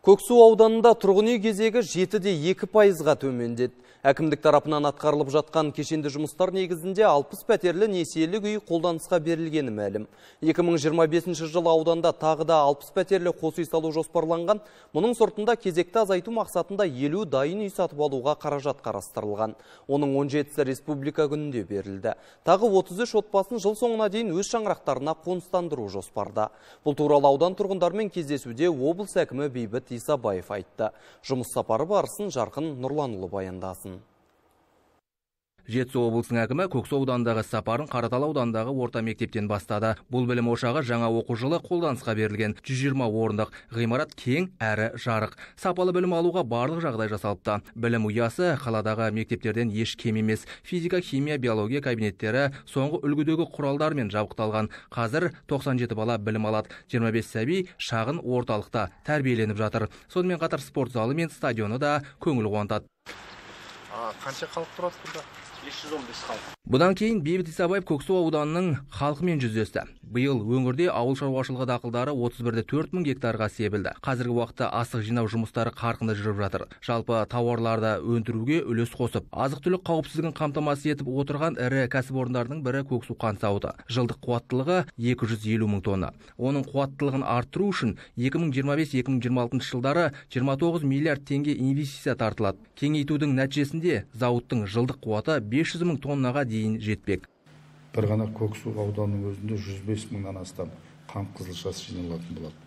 Көксу ауданында тұрғын үй кезегі 7,2%-ға төмендеді. Әкімдік тарапынан атқарылып жатқан кешенді жұмыстар негізінде 60 пәтерлі несиелік үй қолданысқа берілгені мәлім. 2025 жылы ауданда тағы да 60 пәтерлі қос үй салу жоспарланған. Мұның сортында кезекті азайту мақсатында 50 дайын үй сатып алуға қаражат қарастырылған. Оның 17-сі республика күнінде берілді. Тағы 33 отбасын жыл соңына дейін өз шаңырақтарына қоныстандыру жоспарда. Бұл туралы аудан тұрғындармен кездесуде облыс әкімі Бейбіт Исабаев айтты. Жұмыс сапары барысын Жарқын Нұрланұлы баяндасын. Жетісу облысының әкімі Көксу аудандағы сапарын Қаратал аудандағы орта мектептен бастады. Бұл білім ошағы жаңа оқу жылы қолданысқа берілген 120 орындық ғимарат кең әрі жарық. Сапалы білім алуға барлық жағдай жасалыпты. Білім ұясы қаладағы мектептерден еш кем емес. Физика, химия, биология кабинеттері соңғы үлгідегі құралдармен жабдықталған. Қазір 97 бала білім алады. 25 сәби шағын орталықта тәрбиеленіп жатыр. Сонымен қатар спорт залы мен стадионы да көңіл қуантады. Қанша халық тұрады burada? 515 халық. Бұдан кейін Бейбіт Исабаев Көксу ауданының халқымен жүздесті. Биыл өңірде ауыл шаруашылығы дақылдары 31,4 мың гектарға себілді. Қазіргі уақытта астық жинау жұмыстары қарқынды жүріп жатыр. Жалпы тауарларды өндіруге үлес қосып, азық-түлік қауіпсіздігін қамтамасыз етіп отырған ірі кәсіпорындардың бірі Көксу қант зауыты. Жылдық қуаттылығы 250 мың тонна. Оның қуаттылығын арттыру үшін 2025-2026 жылдары 29 миллиард теңге инвестиция тартылады. Кеңейтудің нәтижесінде зауыттың жылдық қуаты 500 мың тоннаға дейін жетпек. Бір ғана Көксу ауданының өзінде 105 мыңнан астам қант қызылшасы жиналатын болады.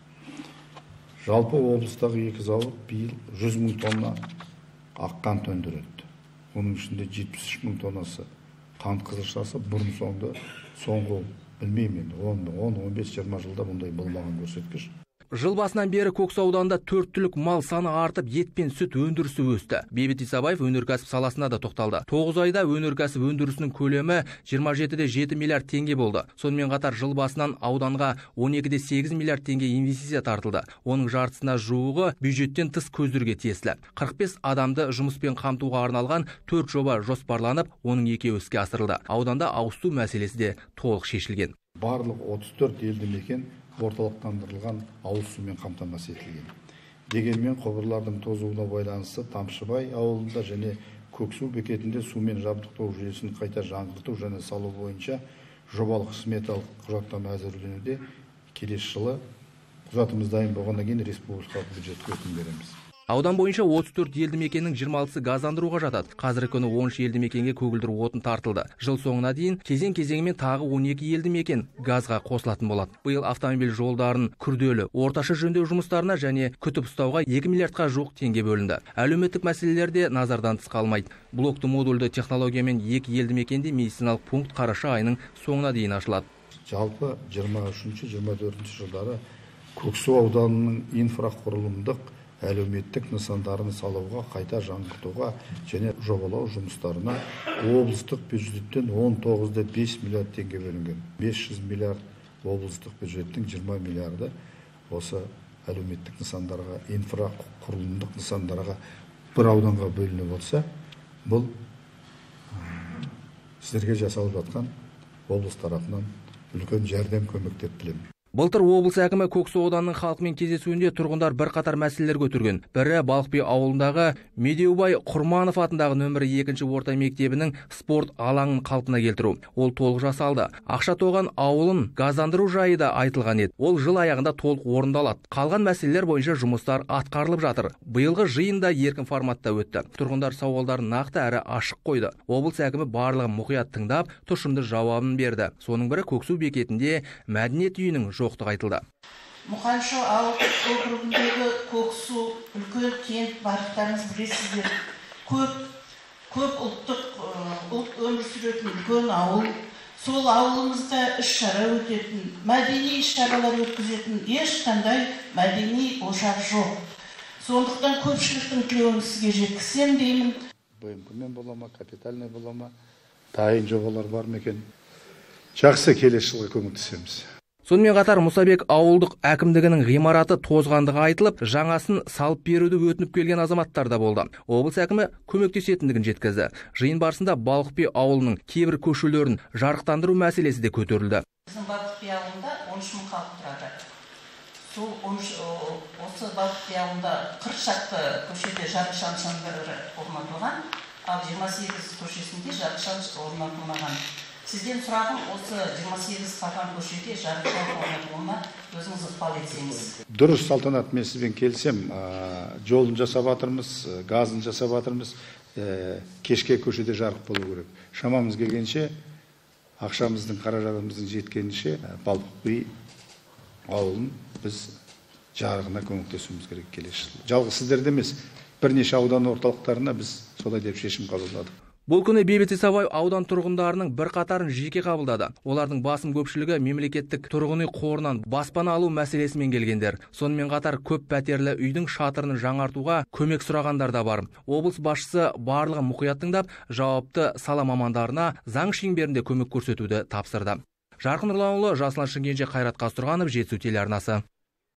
Жалпы облыстағы екі зауыт биыл 100 мың тонна ақ қант өндіреді. Оның ішінде 73 мың тоннасы қант қызылшасы бұрын соңғы білмеймін, 10-15-20 жылда бұндай болмаған көрсеткіш. Жыл басынан бері Көксу ауданында 4 түлік мал саны артып, ет пен сүт өндірісі өсті. Бейбіт Исабаев өнеркәсіп саласына да тоқталды. 9 айда өнеркәсіп өндірісінің көлемі 27,7 миллиард теңге болды. Сонымен қатар жыл басынан ауданға 12,8 миллиард теңге инвестиция тартылды. Оның жартысына жуығы бюджеттен тыс көздерге тиесілі. 45 адамды жұмыспен қамтуға арналған 4 жоба жоспарланып, оның 2-і іске асырылды. Ауданда ауыз су мәселесі де толық шешілген. Барлық 34 елді мекен орталықтандырылған ауыз сумен қамтамасыз етілген. Дегенмен құбырлардың тозуына байланысты Тамшыбай ауылында және Көксу бекетінде сумен жабдықтау жүйесін қайта жаңғырту және салу бойынша жобалық сметалық құжаттама әзірленуде. Келесі жылы құжатымыз дайын болғаннан кейін республикалық бюджетке өтінім береміз. Аудан бойынша 34 елді мекеннің 26-сы газдандыруға жатады. Қазіргі күні 13 елді мекенге көгілдір отын тартылды. Жыл соңына дейін кезең-кезеңімен тағы 12 елді мекен газға қосылатын болады. Биыл автомобиль жолдарын күрделі, орташа жөндеу жұмыстарына және күтіп ұстауға 2 миллиардқа жуық теңге бөлінді. Әлеуметтік мәселелер де назардан тыс қалмайды. Блокты модульді технологиямен 2 елді мекенде медициналық пункт қараша айының соңына дейін ашылады. Жалпы 23-24 жылдары Көксу ауданының инфрақұрылымдық әлеуметтік нысандарын салуға, қайта жаңғыртуға және жобалау жұмыстарына облыстық бюджеттен 19,5 миллиард теңге бөлінген. 500 миллиард облыстық бюджеттің 20 миллиарды осы әлеуметтік нысандарға, инфрақұрылымдық нысандарға бір ауданға бөлініп отса, бұл сіздерге жасалып жатқан облыс тарапынан үлкен жәрдем көмек деп білемін. Былтыр облыс әкімі Көксу ауданының халқымен кездесуінде тұрғындар бірқатар мәселелер көтерген. Бірі Балықби ауылындағы Медеубай Құрманов атындағы нөмірі 2 орта мектебінің спорт алаңын қалпына келтіру. Ол толық жасалды. Ақшатоған ауылын газдандыру жайы да айтылған еді. Ол жыл аяғында толық орындалады. Қалған мәселелер бойынша жұмыстар атқарылып жатыр. Биылғы жиында еркін форматта өтті. Тұрғындар сауалдарын нақты әрі ашық қойды. Облыс әкімі барлығын мұқият тыңдап, тұшымды жауабын берді. Соның бірі Көксу бекетінде мәдениет үйінің жоқтығы айтылды. Мұқаншы ауыл округіндегі Көксу үлкен кент барлықтарыңыз білесіздер. Көп ұлт өмір сүретін үлкен ауыл. Сол ауылымызда іс-шара өтетін, мәдени іс-шаралар өткізетін ешқандай мәдени ошақ жоқ. Сондықтан көпшіліктің тілеуін сізге жеткізсем деймін. БМП-мен бола ма, капитальный бола ма, дайын жобалар бар ма екен? Жақсы, келесі жылға көмектесеміз. Сонымен қатар Мұсабек ауылдық әкімдігінің ғимараты тозғандығы айтылып, жаңасын салып беруді өтініп келген азаматтар да болды. Облыс әкімі көмектесетіндігін жеткізді. Жиын барысында Балықби ауылының кейбір көшелерін жарықтандыру мәселесі де көтерілді. Біздің Балықби ауылында 13 мың халық тұрады. сол осы Балықби ауылында 40 шақты көшеде жарықшам шамдары орнатылған, ал 28 көшесінде жарықшам орнатылмаған. Сізден сұрағым, осы 28 қалған көшеде жарықшам орнатылуына өзіңіз ықпал етсеңіз. Дұрыс, Салтанат, мен сізбен келісем. Жолын жасап жатырмыз, газын жасап жатырмыз. Кешке көшеде жарық болу керек. Шамамыз келгенше, ақшамыздың, қаражатымыздың жеткенінше Балықби ауылын біз жарығына көмектесуіміз керек келесі жылы. Жалғыз сіздерде емес, бірнеше аудан орталықтарына біз солай деп шешім қабылдадық. Бұл күні Бейбіт Исабаев аудан тұрғындарының бір қатарын жеке қабылдады. Олардың басым көпшілігі мемлекеттік тұрғын үй қорынан баспана алу мәселесімен келгендер. Сонымен қатар көп пәтерлі үйдің шатырын жаңартуға көмек сұрағандар да бар. Облыс басшысы барлығын мұқият тыңдап, жауапты сала мамандарына заң шеңберінде көмек көрсетуді тапсырды. Жарқын Нұрланұлы, Жасұлан Шымкенже, Қайрат Қастұрғанов, Жетісу телеарнасы.